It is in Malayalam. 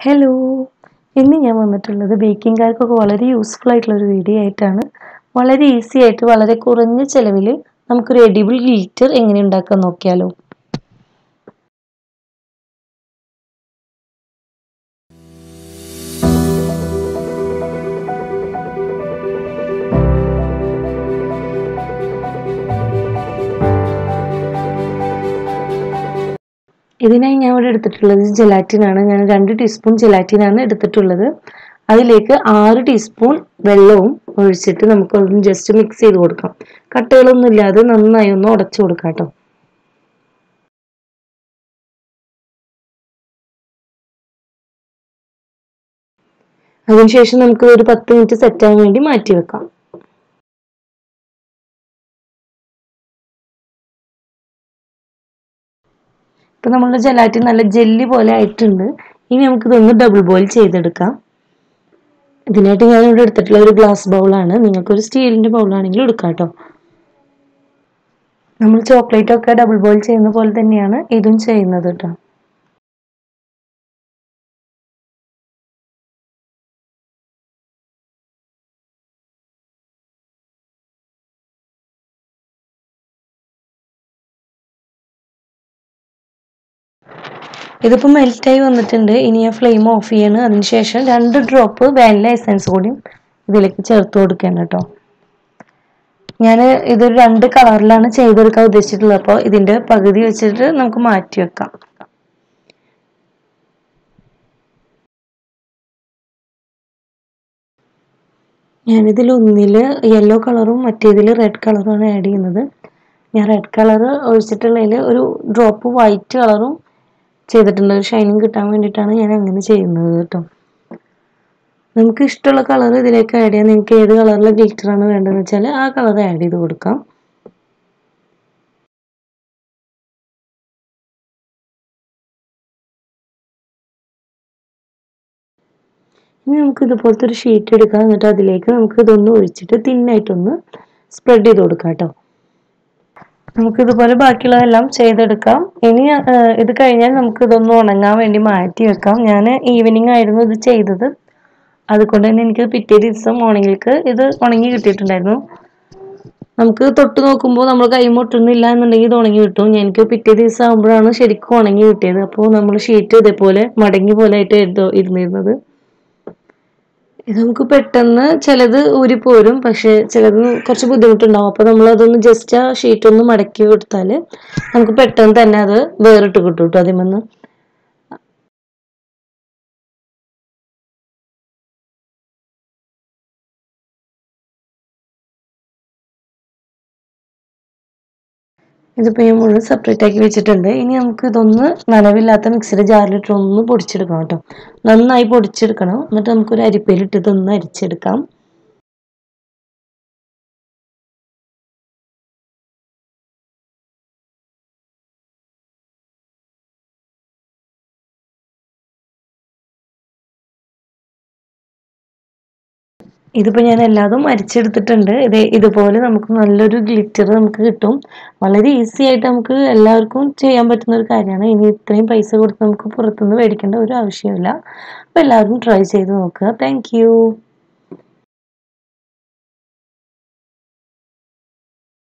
ഹലോ! ഇന്ന് ഞാൻ വന്നിട്ടുള്ളത് ബേക്കിംഗുകാർക്കൊക്കെ വളരെ യൂസ്ഫുൾ ആയിട്ടുള്ള ഒരു വീഡിയോ ആയിട്ടാണ്. വളരെ ഈസി ആയിട്ട് വളരെ കുറഞ്ഞ ചിലവിൽ നമുക്കൊരു എഡിബിൾ ഗ്ലിറ്റർ എങ്ങനെ ഉണ്ടാക്കാൻ നോക്കിയാലോ. ഇതിനായി ഞാൻ ഇവിടെ എടുത്തിട്ടുള്ളത് ജെലാറ്റിനാണ്. ഞാൻ 2 ടീസ്പൂൺ ജെലാറ്റിനാണ് എടുത്തിട്ടുള്ളത്. അതിലേക്ക് 6 ടീസ്പൂൺ വെള്ളവും ഒഴിച്ചിട്ട് നമുക്കൊന്ന് ജസ്റ്റ് മിക്സ് ചെയ്ത് കൊടുക്കാം. കട്ടകളൊന്നും ഇല്ലാതെ നന്നായി ഒന്ന് ഉടച്ചു കൊടുക്കാം കേട്ടോ. അതിനുശേഷം നമുക്ക് ഒരു 10 മിനിറ്റ് സെറ്റ് ആവാൻ വേണ്ടി മാറ്റി വെക്കാം. ഇപ്പൊ നമ്മളുടെ ജെലാറ്റിൻ നല്ല ജെല്ലി പോലെ ആയിട്ടുണ്ട്. ഇനി നമുക്കിതൊന്ന് ഡബിൾ ബോയിൽ ചെയ്തെടുക്കാം. ഇതിനായിട്ട് ഞാൻ ഇവിടെ എടുത്തിട്ടുള്ള ഒരു ഗ്ലാസ് ബൗളാണ്. നിങ്ങൾക്കൊരു സ്റ്റീലിന്റെ ബൗളാണെങ്കിൽ എടുക്കാം കേട്ടോ. നമ്മൾ ചോക്ലേറ്റ് ഒക്കെ ഡബിൾ ബോയിൽ ചെയ്യുന്ന പോലെ തന്നെയാണ് ഇതും ചെയ്യുന്നത് കേട്ടോ. ഇതിപ്പോൾ മെൽറ്റായി വന്നിട്ടുണ്ട്. ഇനി ഞാൻ ഫ്ലെയിം ഓഫ് ചെയ്യണം. അതിനുശേഷം 2 ഡ്രോപ്പ് വാനില എസൻസ് കൂടി ഇതിലേക്ക് ചേർത്ത് കൊടുക്കണം കേട്ടോ. ഞാൻ ഇതൊരു 2 കളറിലാണ് ചെയ്തെടുക്കാൻ ഉദ്ദേശിച്ചിട്ടുള്ളത്. അപ്പോൾ ഇതിന്റെ പകുതി വെച്ചിട്ട് നമുക്ക് മാറ്റി വെക്കാം. ഞാനിതിൽ ഒന്നിൽ യെല്ലോ കളറും മറ്റേതിൽ റെഡ് കളറുമാണ് ആഡ് ചെയ്യുന്നത്. ഞാൻ റെഡ് കളർ ഒഴിച്ചിട്ടുള്ളതിൽ ഒരു ഡ്രോപ്പ് വൈറ്റ് കളറും ചെയ്തിട്ടുണ്ട്. ഒരു ഷൈനിങ് കിട്ടാൻ വേണ്ടിയിട്ടാണ് ഞാൻ അങ്ങനെ ചെയ്യുന്നത് കേട്ടോ. നമുക്ക് ഇഷ്ടമുള്ള കളർ ഇതിലേക്ക് ആഡ് ചെയ്യാം. നിങ്ങൾക്ക് ഏത് കളറിലെ ഗ്ലിറ്ററാണ് വേണ്ടതെന്ന് വെച്ചാൽ ആ കളർ ആഡ് ചെയ്ത് കൊടുക്കാം. ഇനി നമുക്ക് ഇതുപോലത്തെ ഒരു ഷീറ്റ് എടുക്കാം. എന്നിട്ട് അതിലേക്ക് നമുക്ക് ഇതൊന്ന് ഒഴിച്ചിട്ട് തിന്നായിട്ടൊന്ന് സ്പ്രെഡ് ചെയ്ത് കൊടുക്കാം കേട്ടോ. നമുക്ക് ഇതുപോലെ ബാക്കിയുള്ളതെല്ലാം ചെയ്തെടുക്കാം. ഇനി ഇത് കഴിഞ്ഞാൽ നമുക്ക് ഇതൊന്ന് ഉണങ്ങാൻ വേണ്ടി മാറ്റി വെക്കാം. ഞാൻ ഈവനിങ് ആയിരുന്നു ഇത് ചെയ്തത്. അതുകൊണ്ട് തന്നെ എനിക്ക് പിറ്റേ ദിവസം മോർണിംഗിലേക്ക് ഇത് ഉണങ്ങി കിട്ടിയിട്ടുണ്ടായിരുന്നു. നമുക്ക് തൊട്ട് നോക്കുമ്പോൾ നമ്മൾ കൈ മുട്ടുന്നില്ല എന്നുണ്ടെങ്കിൽ ഇത് ഉണങ്ങി കിട്ടും. എനിക്ക് പിറ്റേ ദിവസം ആകുമ്പോഴാണ് ശരിക്കും ഉണങ്ങി കിട്ടിയത്. അപ്പോൾ നമ്മൾ ഷീറ്റ് ഇതേപോലെ മടങ്ങി പോലെ ആയിട്ട് ഇരുന്നിരുന്നത്. ഇത് നമുക്ക് പെട്ടെന്ന് ചിലത് ഊരിപ്പോരും, പക്ഷെ ചിലത് കുറച്ച് ബുദ്ധിമുട്ടുണ്ടാവും. അപ്പോൾ നമ്മൾ അതൊന്ന് ജസ്റ്റ് ആ ഷീറ്റ് ഒന്ന് മടക്കി കൊടുത്താൽ നമുക്ക് പെട്ടെന്ന് തന്നെ അത് വേറിട്ട് കിട്ടും കേട്ടോ അതിമെന്ന്. ഇതിപ്പോൾ ഞാൻ മുഴുവൻ സെപ്പറേറ്റ് ആക്കി വെച്ചിട്ടുണ്ട്. ഇനി നമുക്ക് ഇതൊന്ന് നനവില്ലാത്ത മിക്സിയുടെ ജാറിലിട്ട് ഒന്ന് പൊടിച്ചെടുക്കണം കേട്ടോ. നന്നായി പൊടിച്ചെടുക്കണം. എന്നിട്ട് നമുക്കൊരു അരിപ്പയിലിട്ട് ഇതൊന്ന് അരിച്ചെടുക്കാം. ഇതിപ്പോൾ ഞാൻ എല്ലാതും അരിച്ചെടുത്തിട്ടുണ്ട്. ഇതുപോലെ നമുക്ക് നല്ലൊരു ഗ്ലിറ്റർ നമുക്ക് കിട്ടും. വളരെ ഈസി ആയിട്ട് നമുക്ക് എല്ലാവർക്കും ചെയ്യാൻ പറ്റുന്ന ഒരു കാര്യമാണ്. ഇനി ഇത്രയും പൈസ കൊടുത്ത് നമുക്ക് പുറത്തുനിന്ന് മേടിക്കേണ്ട ഒരു ആവശ്യമില്ല. അപ്പോൾ എല്ലാവരും ട്രൈ ചെയ്ത് നോക്കുക. Thank U.